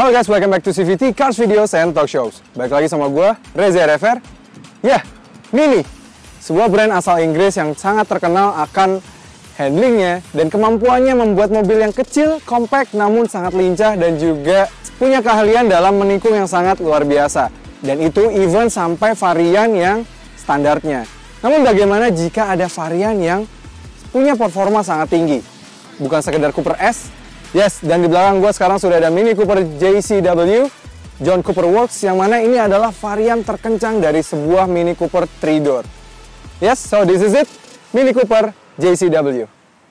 Halo guys, welcome back to CVT Cars Videos and Talk Shows. Balik lagi sama gue, Reza RFR. Mini, sebuah brand asal Inggris yang sangat terkenal akan handlingnya dan kemampuannya membuat mobil yang kecil, compact, namun sangat lincah dan juga punya keahlian dalam menikung yang sangat luar biasa. Dan itu even sampai varian yang standarnya. Namun bagaimana jika ada varian yang punya performa sangat tinggi? Bukan sekedar Cooper S. Yes, dan di belakang gue sekarang sudah ada Mini Cooper JCW, John Cooper Works, yang mana ini adalah varian terkencang dari sebuah Mini Cooper 3-door. Yes, so this is it, Mini Cooper JCW.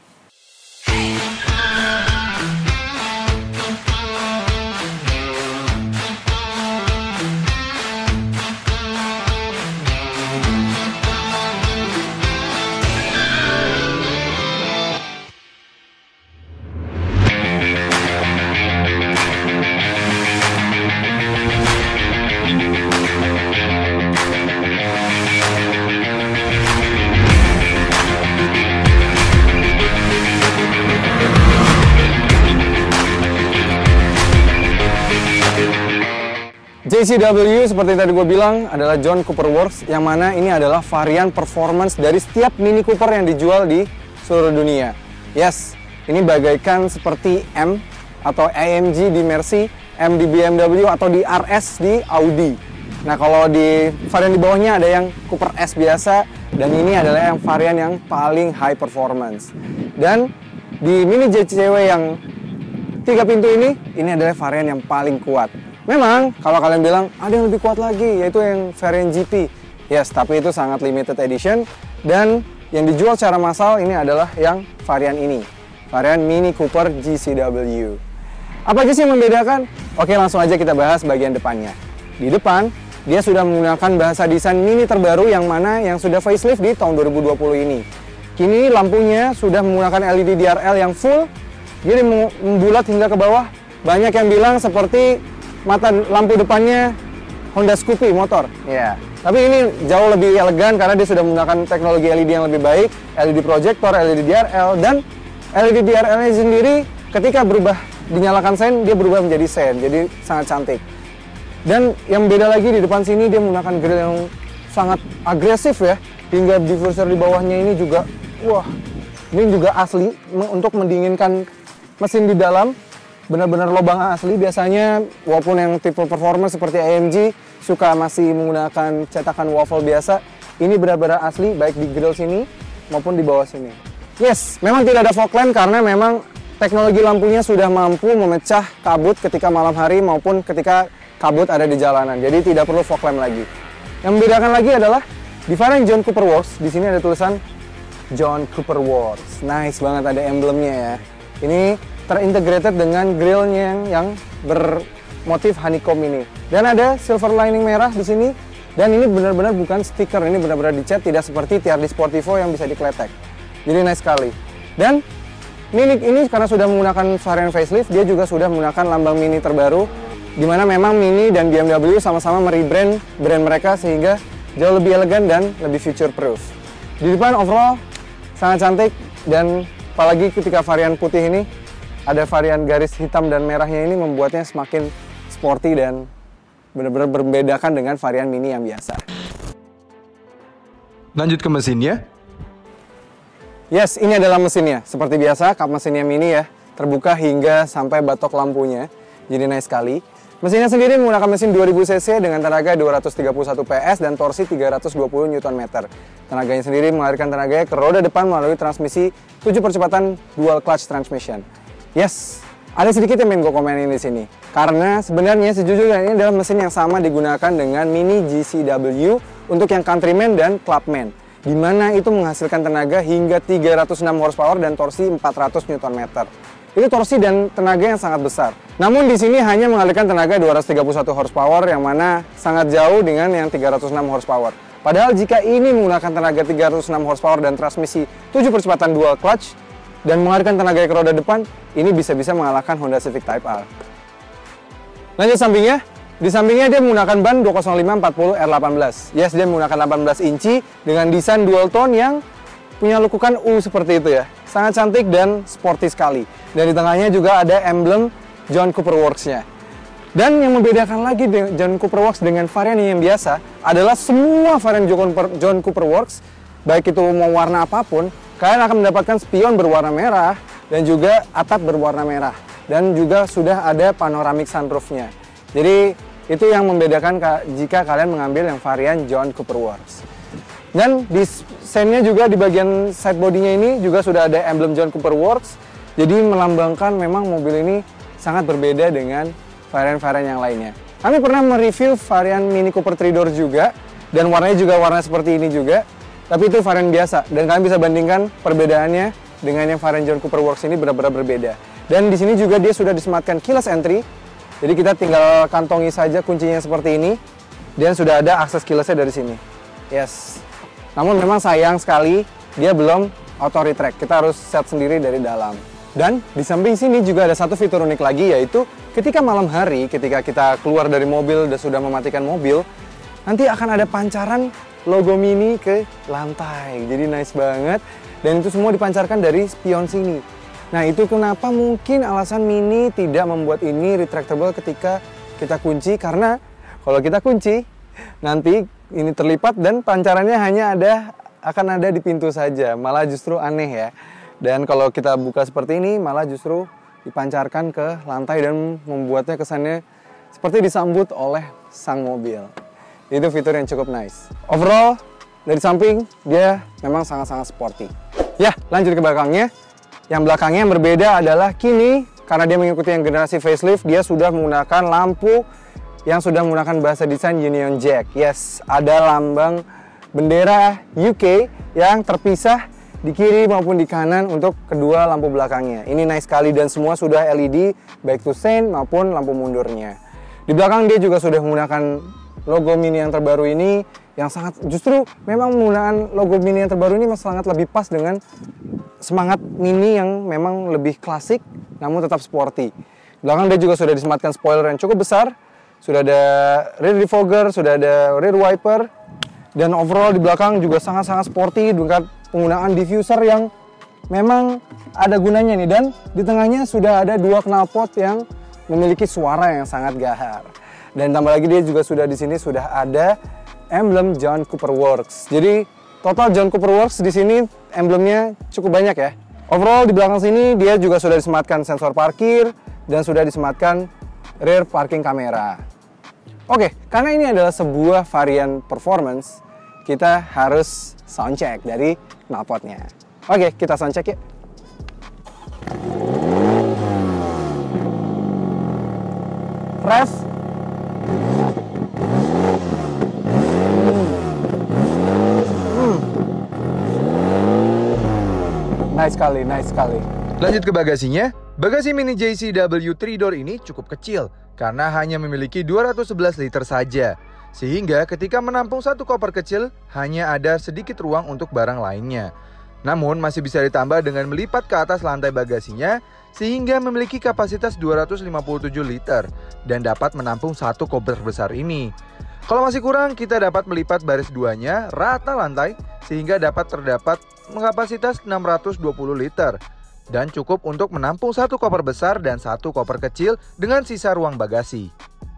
JCW seperti tadi gue bilang adalah John Cooper Works, yang mana ini adalah varian performance dari setiap Mini Cooper yang dijual di seluruh dunia. Yes, ini bagaikan seperti M atau AMG di Mercy, M di BMW atau di RS di Audi. Nah, kalau di varian di bawahnya ada yang Cooper S biasa, dan ini adalah yang varian yang paling high performance. Dan di Mini JCW yang 3 pintu ini adalah varian yang paling kuat. Memang, kalau kalian bilang ada yang lebih kuat lagi, yaitu yang varian GP. Yes, tapi itu sangat limited edition. Dan yang dijual secara massal ini adalah yang varian ini. Varian Mini Cooper JCW. Apa aja sih yang membedakan? Oke, langsung aja kita bahas bagian depannya. Di depan, dia sudah menggunakan bahasa desain Mini terbaru yang mana yang sudah facelift di tahun 2020 ini. Kini lampunya sudah menggunakan LED DRL yang full. Jadi membulat hingga ke bawah. Banyak yang bilang seperti mata lampu depannya Honda Scoopy motor. Ya, tapi ini jauh lebih elegan karena dia sudah menggunakan teknologi LED yang lebih baik, LED projector, LED DRL, dan LED DRL-nya sendiri ketika berubah dinyalakan sen, dia berubah menjadi sen, jadi sangat cantik. Dan yang beda lagi di depan sini dia menggunakan grill yang sangat agresif ya, hingga diffuser di bawahnya ini juga, wah, ini juga asli untuk mendinginkan mesin di dalam. Benar-benar lubang asli. Biasanya walaupun yang tipe performance seperti AMG suka masih menggunakan cetakan waffle biasa, ini benar-benar asli baik di grill sini maupun di bawah sini. Yes, memang tidak ada fog lamp karena memang teknologi lampunya sudah mampu memecah kabut ketika malam hari maupun ketika kabut ada di jalanan. Jadi tidak perlu fog lamp lagi. Yang membedakan lagi adalah di varian John Cooper Works, di sini ada tulisan John Cooper Works. Nice banget, ada emblemnya ya. Ini terintegrated dengan grillnya yang bermotif honeycomb ini, dan ada silver lining merah di sini. Dan ini benar-benar bukan stiker, ini benar-benar dicat, tidak seperti TRD Sportivo yang bisa dikletek. Jadi nice sekali. Dan Mini ini karena sudah menggunakan varian facelift, dia juga sudah menggunakan lambang Mini terbaru, dimana memang Mini dan BMW sama-sama merebrand brand mereka sehingga jauh lebih elegan dan lebih future proof. Di depan overall sangat cantik, dan apalagi ketika varian putih ini ada varian garis hitam dan merahnya, ini membuatnya semakin sporty dan benar-benar membedakan dengan varian Mini yang biasa. Lanjut ke mesinnya. Yes, ini adalah mesinnya. Seperti biasa, kap mesinnya Mini ya, terbuka hingga sampai batok lampunya. Jadi nice sekali. Mesinnya sendiri menggunakan mesin 2000 cc dengan tenaga 231 PS dan torsi 320 Nm. Tenaganya sendiri mengalirkan tenaganya ke roda depan melalui transmisi 7 percepatan dual clutch transmission. Yes, ada sedikit yang pengen gue komenin di sini. Karena sebenarnya sejujurnya ini adalah mesin yang sama digunakan dengan Mini JCW untuk yang Countryman dan Clubman, di mana itu menghasilkan tenaga hingga 306 horsepower dan torsi 400 Nm. Itu torsi dan tenaga yang sangat besar. Namun di sini hanya mengalirkan tenaga 231 horsepower, yang mana sangat jauh dengan yang 306 horsepower. Padahal jika ini menggunakan tenaga 306 horsepower dan transmisi 7 percepatan dual clutch dan mengalirkan tenaga ke roda depan, ini bisa-bisa mengalahkan Honda Civic Type R. Lanjut sampingnya. Di sampingnya dia menggunakan ban 205/40 R18. Yes, dia menggunakan 18 inci dengan desain dual tone yang punya lekukan U seperti itu ya. Sangat cantik dan sporty sekali. Dan di tengahnya juga ada emblem John Cooper Works-nya. Dan yang membedakan lagi John Cooper Works dengan varian yang biasa adalah semua varian John Cooper Works, baik itu mau warna apapun, kalian akan mendapatkan spion berwarna merah dan juga atap berwarna merah. Dan juga sudah ada panoramic sunroofnya. Jadi itu yang membedakan jika kalian mengambil yang varian John Cooper Works. Dan di sennya juga di bagian side bodinya ini juga sudah ada emblem John Cooper Works. Jadi melambangkan memang mobil ini sangat berbeda dengan varian-varian yang lainnya. Kami pernah mereview varian Mini Cooper 3-door juga, dan warnanya juga warna seperti ini juga, tapi itu varian biasa, dan kalian bisa bandingkan perbedaannya dengan yang varian John Cooper Works ini benar-benar berbeda. Dan di sini juga dia sudah disematkan keyless entry, jadi kita tinggal kantongi saja kuncinya seperti ini, dan sudah ada akses keylessnya dari sini. Yes. Namun memang sayang sekali dia belum auto retract, kita harus set sendiri dari dalam. Dan di samping sini juga ada satu fitur unik lagi, yaitu ketika malam hari, ketika kita keluar dari mobil dan sudah mematikan mobil, nanti akan ada pancaran logo Mini ke lantai. Jadi nice banget. Dan itu semua dipancarkan dari spion sini. Nah, itu kenapa mungkin alasan Mini tidak membuat ini retractable ketika kita kunci. Karena kalau kita kunci, nanti ini terlipat dan pancarannya hanya akan ada di pintu saja. Malah justru aneh ya. Dan kalau kita buka seperti ini, malah justru dipancarkan ke lantai dan membuatnya kesannya seperti disambut oleh sang mobil. Itu fitur yang cukup nice. Overall, dari samping, dia memang sangat-sangat sporty. Ya, lanjut ke belakangnya. Yang belakangnya yang berbeda adalah kini, karena dia mengikuti yang generasi facelift, dia sudah menggunakan lampu yang sudah menggunakan bahasa desain Union Jack. Yes, ada lambang bendera UK yang terpisah di kiri maupun di kanan untuk kedua lampu belakangnya. Ini nice sekali dan semua sudah LED baik to sein maupun lampu mundurnya. Di belakang dia juga sudah menggunakan logo Mini yang terbaru ini yang sangat, justru memang menggunakan logo Mini yang terbaru ini sangat lebih pas dengan semangat Mini yang memang lebih klasik namun tetap sporty. Di belakang dia juga sudah disematkan spoiler yang cukup besar, sudah ada rear defogger, sudah ada rear wiper, dan overall di belakang juga sangat-sangat sporty dengan penggunaan diffuser yang memang ada gunanya nih, dan di tengahnya sudah ada dua knalpot yang memiliki suara yang sangat gahar. Dan tambah lagi dia juga sudah di sini sudah ada emblem John Cooper Works. Jadi total John Cooper Works di sini emblemnya cukup banyak ya. Overall di belakang sini dia juga sudah disematkan sensor parkir dan sudah disematkan rear parking camera. Oke, karena ini adalah sebuah varian performance, kita harus soundcheck dari knalpotnya. Oke, kita soundcheck yuk. Ref. Nice sekali, nice sekali. Lanjut ke bagasinya. Bagasi Mini JCW 3-door ini cukup kecil karena hanya memiliki 211 liter saja. Sehingga ketika menampung satu koper kecil, hanya ada sedikit ruang untuk barang lainnya. Namun masih bisa ditambah dengan melipat ke atas lantai bagasinya, sehingga memiliki kapasitas 257 liter dan dapat menampung satu koper besar ini. Kalau masih kurang, kita dapat melipat baris duanya rata lantai, sehingga dapat terdapat kapasitas 620 liter. Dan cukup untuk menampung satu koper besar dan satu koper kecil dengan sisa ruang bagasi.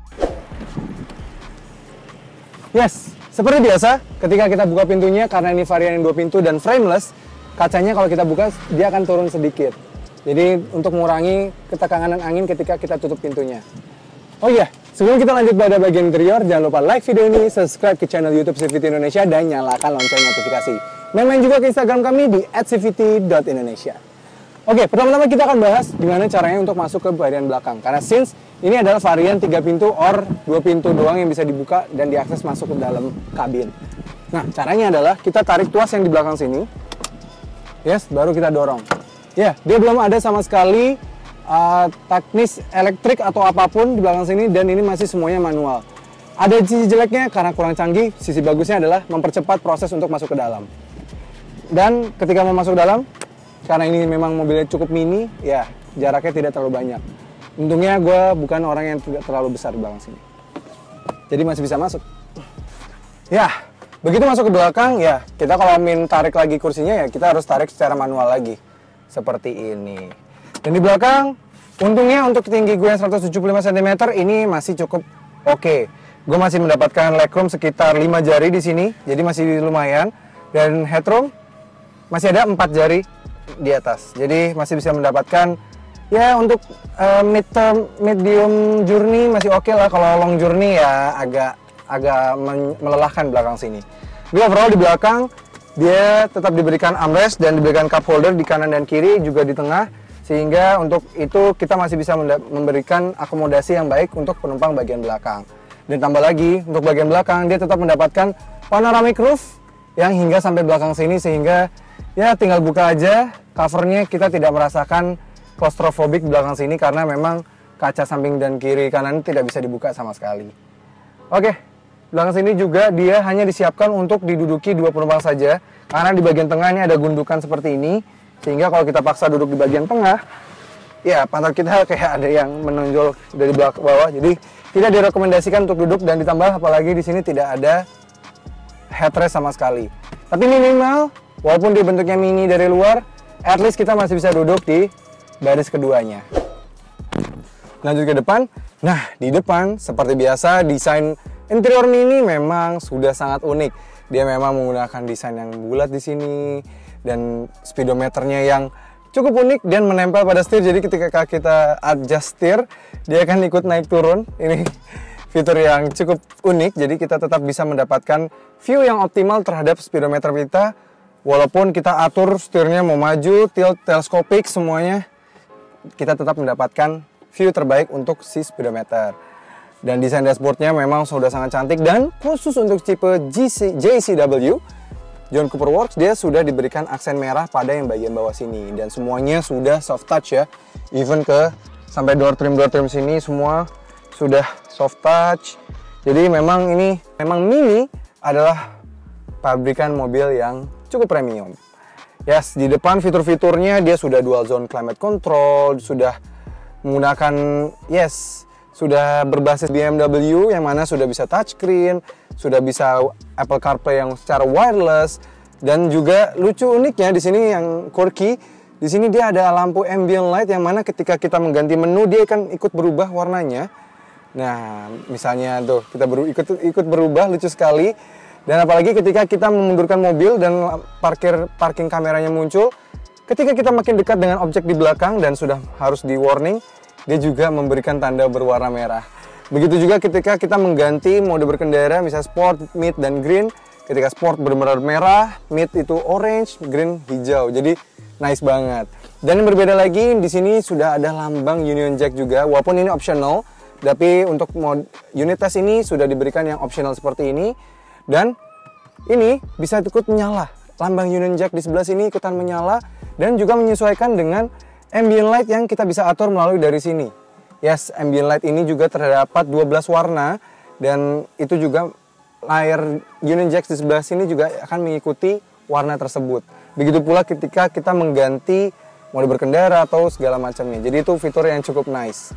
Yes, seperti biasa ketika kita buka pintunya, karena ini varian yang 2 pintu dan frameless, kacanya kalau kita buka dia akan turun sedikit. Jadi untuk mengurangi ketekanan angin ketika kita tutup pintunya. Oh iya, sebelum kita lanjut pada bagian interior, jangan lupa like video ini, subscribe ke channel YouTube CVT Indonesia, dan nyalakan lonceng notifikasi. Main-main juga ke Instagram kami di @cvt.indonesia. Oke, pertama-tama kita akan bahas gimana caranya untuk masuk ke bagian belakang. Karena since ini adalah varian 3 pintu or 2 pintu doang yang bisa dibuka dan diakses masuk ke dalam kabin. Nah, caranya adalah kita tarik tuas yang di belakang sini. Yes, baru kita dorong. Ya, dia belum ada sama sekali teknis elektrik atau apapun di belakang sini, dan ini masih semuanya manual. Ada sisi jeleknya karena kurang canggih, sisi bagusnya adalah mempercepat proses untuk masuk ke dalam. Dan ketika mau masuk ke dalam, karena ini memang mobilnya cukup mini, ya jaraknya tidak terlalu banyak. Untungnya gue bukan orang yang tidak terlalu besar di belakang sini, jadi masih bisa masuk. Ya, begitu masuk ke belakang, ya kita kalau ingin tarik lagi kursinya, ya kita harus tarik secara manual lagi, seperti ini. Dan di belakang Untungnya untuk tinggi gue yang 175 cm ini masih cukup oke. Gue masih mendapatkan legroom sekitar 5 jari di sini, jadi masih lumayan. Dan headroom masih ada 4 jari di atas, jadi masih bisa mendapatkan ya untuk medium journey masih oke lah. Kalau long journey ya agak melelahkan belakang sini. Jadi overall di belakang dia tetap diberikan armrest dan diberikan cup holder di kanan dan kiri, juga di tengah, sehingga untuk itu kita masih bisa memberikan akomodasi yang baik untuk penumpang bagian belakang. Dan tambah lagi untuk bagian belakang dia tetap mendapatkan panoramic roof yang hingga sampai belakang sini, sehingga ya tinggal buka aja covernya, kita tidak merasakan claustrophobic di belakang sini karena memang kaca samping dan kiri kanan tidak bisa dibuka sama sekali. Oke, belakang sini juga dia hanya disiapkan untuk diduduki 2 penumpang saja, karena di bagian tengah ini ada gundukan seperti ini, sehingga kalau kita paksa duduk di bagian tengah, ya pantat kita kayak ada yang menonjol dari belakang bawah, jadi tidak direkomendasikan untuk duduk. Dan ditambah apalagi di sini tidak ada headrest sama sekali. Tapi minimal, walaupun dia bentuknya mini dari luar, at least kita masih bisa duduk di baris keduanya. Lanjut ke depan. Nah, di depan seperti biasa desain interior Mini memang sudah sangat unik. Dia memang menggunakan desain yang bulat di sini dan speedometernya yang cukup unik dan menempel pada setir. Jadi ketika kita adjust setir, dia akan ikut naik turun. Ini fitur yang cukup unik. Jadi kita tetap bisa mendapatkan view yang optimal terhadap speedometer kita. Walaupun kita atur setirnya mau maju, tilt, teleskopik, semuanya kita tetap mendapatkan view terbaik untuk si speedometer. Dan desain dashboardnya memang sudah sangat cantik, dan khusus untuk tipe JCW John Cooper Works, dia sudah diberikan aksen merah pada yang bagian bawah sini, dan semuanya sudah soft touch ya. Even ke sampai door trim sini semua sudah soft touch. Jadi memang Mini adalah pabrikan mobil yang cukup premium. Yes, di depan fitur-fiturnya dia sudah dual zone climate control, sudah menggunakan sudah berbasis BMW yang mana sudah bisa touchscreen, sudah bisa Apple CarPlay yang secara wireless, dan juga lucu uniknya di sini yang quirky, di sini dia ada lampu ambient light yang mana ketika kita mengganti menu dia akan ikut berubah warnanya. Nah, misalnya tuh kita ikut berubah, lucu sekali. Dan apalagi ketika kita memundurkan mobil dan parking kameranya muncul, ketika kita makin dekat dengan objek di belakang dan sudah harus di warning, dia juga memberikan tanda berwarna merah. Begitu juga ketika kita mengganti mode berkendara, misalnya Sport, Mid, dan Green. Ketika Sport benar-benar merah, Mid itu orange, Green hijau. Jadi nice banget. Dan yang berbeda lagi, di sini sudah ada lambang Union Jack juga, walaupun ini optional. Tapi untuk unit test ini sudah diberikan yang optional seperti ini. Dan ini bisa ikut menyala. Lambang Union Jack di sebelah sini ikutan menyala, dan juga menyesuaikan dengan ambient light yang kita bisa atur melalui dari sini. Yes, ambient light ini juga terdapat 12 warna, dan itu juga layar Union Jack di sebelah sini juga akan mengikuti warna tersebut. Begitu pula ketika kita mengganti mode berkendara atau segala macamnya. Jadi itu fitur yang cukup nice.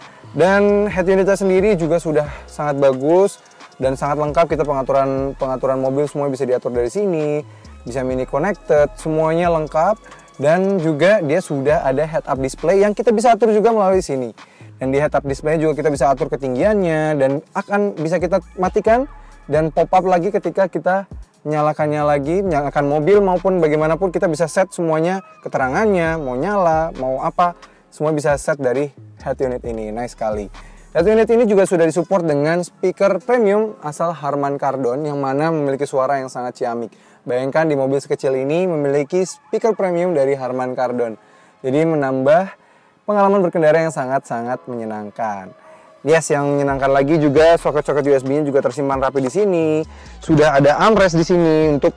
Dan head unitnya sendiri juga sudah sangat bagus dan sangat lengkap. Kita pengaturan mobil semua bisa diatur dari sini, bisa mini connected, semuanya lengkap. Dan juga dia sudah ada head-up display yang kita bisa atur juga melalui sini. Dan di head-up display juga kita bisa atur ketinggiannya, dan akan bisa kita matikan dan pop-up lagi ketika kita menyalakannya lagi, menyalakan mobil maupun bagaimanapun kita bisa set semuanya, keterangannya, mau nyala, mau apa, semua bisa set dari head unit ini. Nice sekali. Head unit ini juga sudah disupport dengan speaker premium asal Harman Kardon yang mana memiliki suara yang sangat ciamik. Bayangkan di mobil sekecil ini memiliki speaker premium dari Harman Kardon. Jadi menambah pengalaman berkendara yang sangat-sangat menyenangkan. Yes, yang menyenangkan lagi juga soket-soket USB-nya juga tersimpan rapi di sini. Sudah ada armrest di sini untuk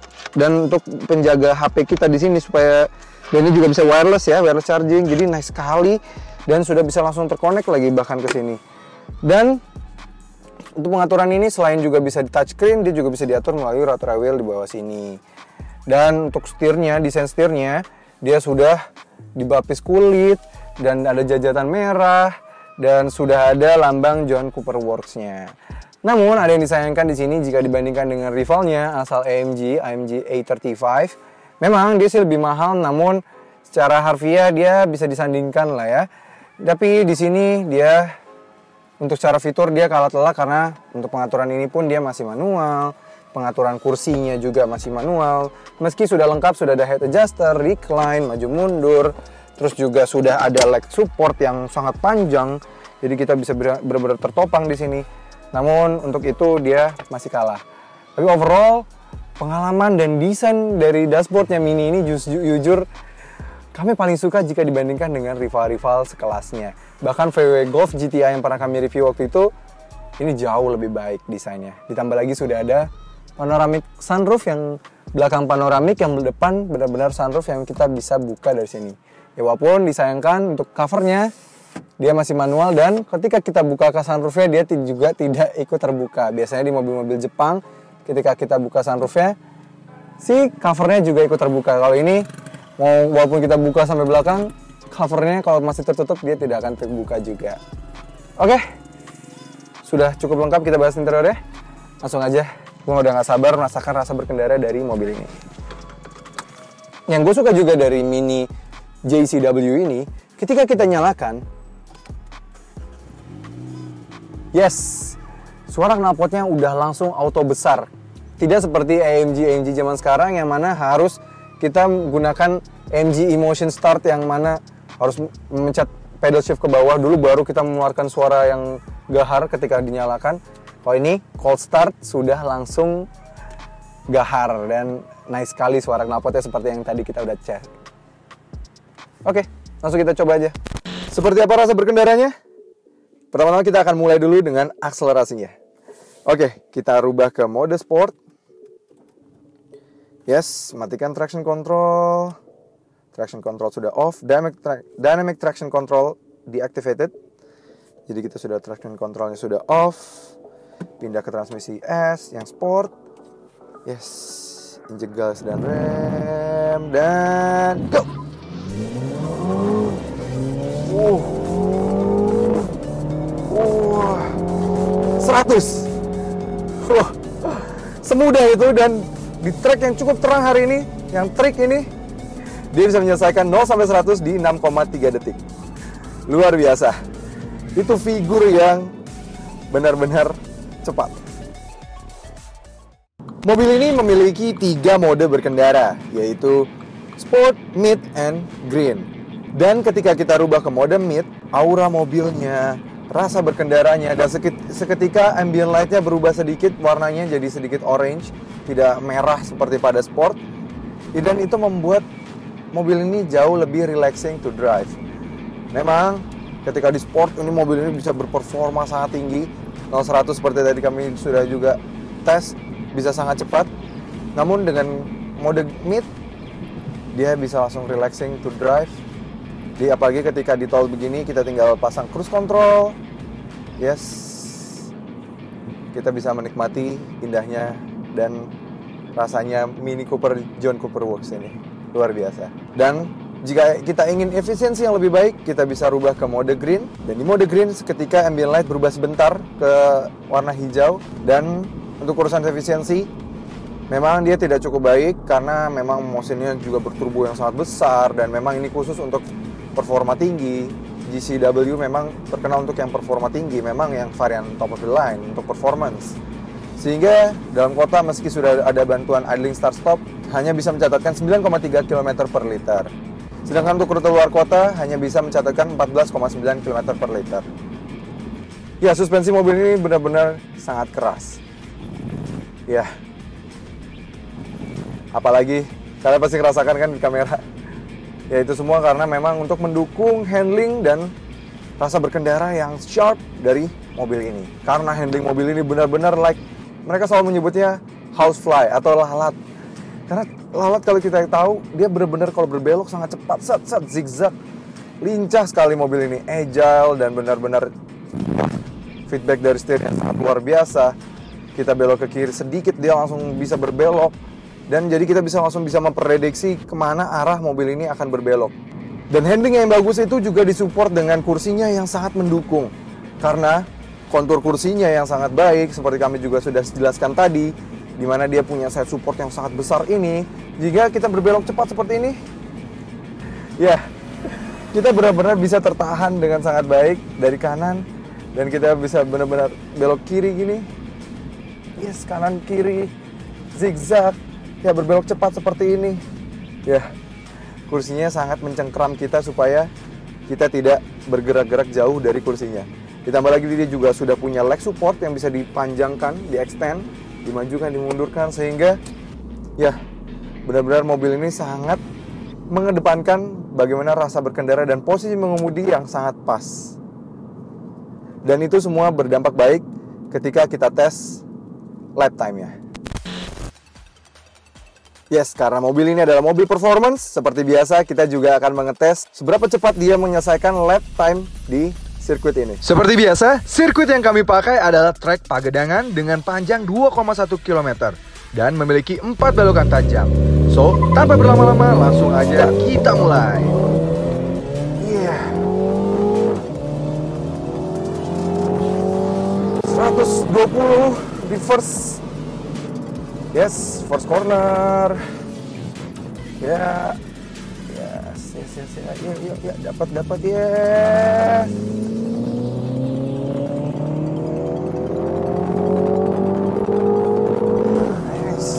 penjaga HP kita di sini supaya, dan ini juga bisa wireless ya, wireless charging. Jadi nice sekali, dan sudah bisa langsung terkonek lagi bahkan ke sini. Dan untuk pengaturan ini selain juga bisa di touchscreen, dia juga bisa diatur melalui rotary wheel di bawah sini. Dan untuk setirnya, desain setirnya, dia sudah dibapis kulit dan ada jajatan merah dan sudah ada lambang John Cooper Works-nya. Namun ada yang disayangkan di sini jika dibandingkan dengan rivalnya asal AMG A35. Memang dia sih lebih mahal, namun secara harfiah dia bisa disandingkan lah ya. Tapi di sini dia untuk secara fitur dia kalah telak karena untuk pengaturan ini pun dia masih manual. Pengaturan kursinya juga masih manual. Meski sudah lengkap, sudah ada head adjuster, recline, maju mundur. Terus juga sudah ada leg support yang sangat panjang. Jadi kita bisa benar-benar tertopang di sini. Namun untuk itu dia masih kalah. Tapi overall pengalaman dan desain dari dashboardnya Mini ini jujur kami paling suka jika dibandingkan dengan rival-rival sekelasnya. Bahkan VW Golf GTI yang pernah kami review waktu itu, ini jauh lebih baik desainnya. Ditambah lagi sudah ada panoramic sunroof yang belakang panoramik, yang depan benar-benar sunroof yang kita bisa buka dari sini. Ya walaupun disayangkan untuk covernya, dia masih manual dan ketika kita buka ke sunroofnya dia juga tidak ikut terbuka. Biasanya di mobil-mobil Jepang, ketika kita buka sunroofnya, si covernya juga ikut terbuka. Kalau ini, walaupun kita buka sampai belakang, covernya kalau masih tertutup dia tidak akan terbuka juga. Oke, sudah cukup lengkap kita bahas interiornya. Langsung aja, gue udah gak sabar merasakan rasa berkendara dari mobil ini. Yang gue suka juga dari Mini JCW ini, ketika kita nyalakan, yes, suara knalpotnya udah langsung auto besar. Tidak seperti AMG zaman sekarang yang mana harus kita menggunakan AMG Emotion Start yang mana harus mencet pedal shift ke bawah dulu baru kita mengeluarkan suara yang gahar ketika dinyalakan. Kalau ini cold start sudah langsung gahar dan nice sekali suara knalpotnya seperti yang tadi kita udah cek. Oke, langsung kita coba aja. Seperti apa rasa berkendaranya? Pertama-tama kita akan mulai dulu dengan akselerasinya. Oke, kita rubah ke mode sport. Yes, matikan traction control. Traction control sudah off. Dynamic traction control deactivated. Jadi kita sudah traction controlnya sudah off. Pindah ke transmisi S yang sport. Yes, injek gas dan rem dan go. 100. Wah, semudah itu dan di track yang cukup terang hari ini, yang trik ini, dia bisa menyelesaikan 0 sampai 100 di 6,3 detik. Luar biasa. Itu figur yang benar-benar cepat. Mobil ini memiliki 3 mode berkendara, yaitu Sport, Mid, and Green. Dan ketika kita rubah ke mode Mid, aura mobilnya, rasa berkendaranya, dan seketika ambient light-nya berubah sedikit, warnanya jadi sedikit orange, tidak merah seperti pada Sport. Dan itu membuat mobil ini jauh lebih relaxing to drive. Memang ketika di Sport, ini mobil ini bisa berperforma sangat tinggi. 0-100 seperti tadi kami sudah juga tes, bisa sangat cepat. Namun dengan mode Mid, dia bisa langsung relaxing to drive. Apalagi ketika di tol begini, kita tinggal pasang cruise control. Yes, kita bisa menikmati indahnya dan rasanya Mini Cooper John Cooper Works ini. Luar biasa. Dan jika kita ingin efisiensi yang lebih baik, kita bisa rubah ke mode Green. Dan di mode Green, seketika ambient light berubah sebentar ke warna hijau. Dan untuk urusan efisiensi, memang dia tidak cukup baik karena memang mesinnya juga berturbo yang sangat besar. Dan memang ini khusus untuk performa tinggi. JCW memang terkenal untuk yang performa tinggi, memang yang varian top of the line untuk performance. Sehingga dalam kota meski sudah ada bantuan idling start stop, hanya bisa mencatatkan 9,3 km per liter. Sedangkan untuk rute luar kota hanya bisa mencatatkan 14,9 km per liter. Ya, suspensi mobil ini benar-benar sangat keras. Ya, apalagi kalian pasti ngerasakan kan di kamera. Ya itu semua karena memang untuk mendukung handling dan rasa berkendara yang sharp dari mobil ini. Karena handling mobil ini benar-benar mereka selalu menyebutnya housefly atau lalat. Karena lalat kalau kita tahu, dia benar-benar kalau berbelok sangat cepat, set, zigzag. Lincah sekali mobil ini, agile dan benar-benar feedback dari steering yang sangat luar biasa. Kita belok ke kiri sedikit, dia langsung bisa berbelok. Dan jadi kita langsung bisa memprediksi kemana arah mobil ini akan berbelok. Dan handling yang bagus itu juga disupport dengan kursinya yang sangat mendukung. Karena kontur kursinya yang sangat baik, seperti kami juga sudah jelaskan tadi, di mana dia punya side support yang sangat besar ini. Jika kita berbelok cepat seperti ini, ya kita benar-benar bisa tertahan dengan sangat baik dari kanan. Dan kita bisa benar-benar belok kiri gini. Yes, kanan kiri, zigzag. Ya, berbelok cepat seperti ini. Ya, kursinya sangat mencengkram kita supaya kita tidak bergerak-gerak jauh dari kursinya. Ditambah lagi dia juga sudah punya leg support yang bisa dipanjangkan, di-extend, dimajukan, dimundurkan, sehingga ya benar-benar mobil ini sangat mengedepankan bagaimana rasa berkendara dan posisi mengemudi yang sangat pas. Dan itu semua berdampak baik ketika kita tes lap time-nya. Yes, karena mobil ini adalah mobil performance, seperti biasa kita juga akan mengetes seberapa cepat dia menyelesaikan lap time di sirkuit ini. Seperti biasa, sirkuit yang kami pakai adalah trek Pagedangan dengan panjang 2,1 km dan memiliki 4 belokan tajam. So, tanpa berlama-lama, langsung aja kita mulai. Yeah. 120 reverse. Yes, first corner. Ya. Yes. Ya, dapat ya. Nice.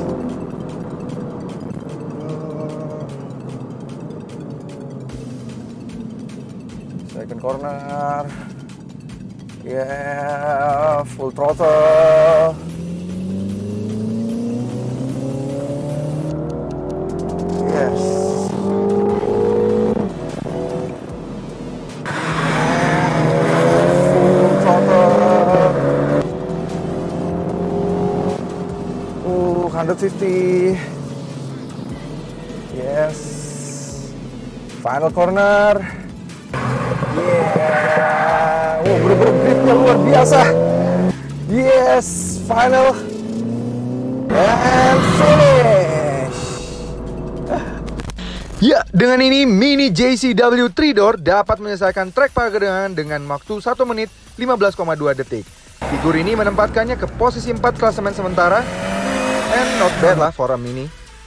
Second corner. Yeah, full throttle. Yes. Full throttle. 150. Yes. Final corner. Yeah. Bener-bener gripnya luar biasa. Yes, final and finish. Ya, dengan ini Mini JCW 3-door dapat menyelesaikan trek Pagedangan dengan waktu 1 menit 15,2 detik. Figur ini menempatkannya ke posisi 4 klasemen sementara, and not bad lah for a Mini.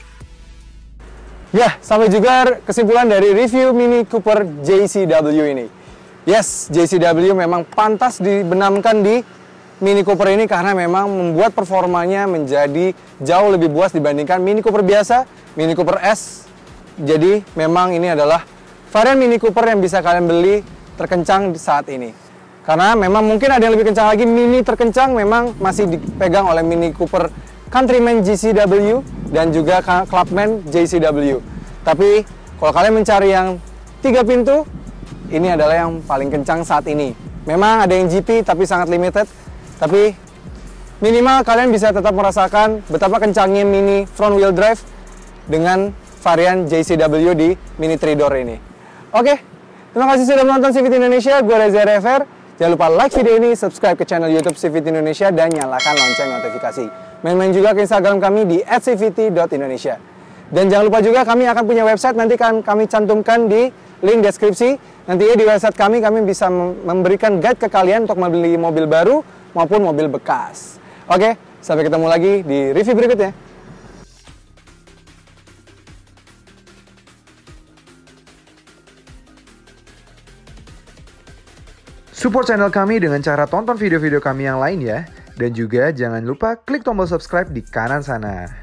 Ya, sampai juga kesimpulan dari review Mini Cooper JCW ini. Yes, JCW memang pantas dibenamkan di Mini Cooper ini karena memang membuat performanya menjadi jauh lebih buas dibandingkan Mini Cooper biasa, Mini Cooper S. Jadi memang ini adalah varian Mini Cooper yang bisa kalian beli terkencang di saat ini. Karena memang mungkin ada yang lebih kencang lagi, Mini terkencang memang masih dipegang oleh Mini Cooper Countryman GCW dan juga Clubman JCW. Tapi kalau kalian mencari yang 3 pintu, ini adalah yang paling kencang saat ini. Memang ada yang GP tapi sangat limited. Tapi minimal kalian bisa tetap merasakan betapa kencangnya Mini front wheel drive dengan varian JCW di Mini 3-door ini. Oke, terima kasih sudah menonton CVT Indonesia. Gue Reza Rever. Jangan lupa like video ini, subscribe ke channel YouTube CVT Indonesia, dan nyalakan lonceng notifikasi. Main-main juga ke Instagram kami di @cvt.indonesia. Dan jangan lupa juga kami akan punya website, nanti kan kami cantumkan di link deskripsi. Nantinya di website kami bisa memberikan guide ke kalian untuk membeli mobil baru maupun mobil bekas. Oke, sampai ketemu lagi di review berikutnya. Support channel kami dengan cara tonton video-video kami yang lain ya. Dan juga jangan lupa klik tombol subscribe di kanan sana.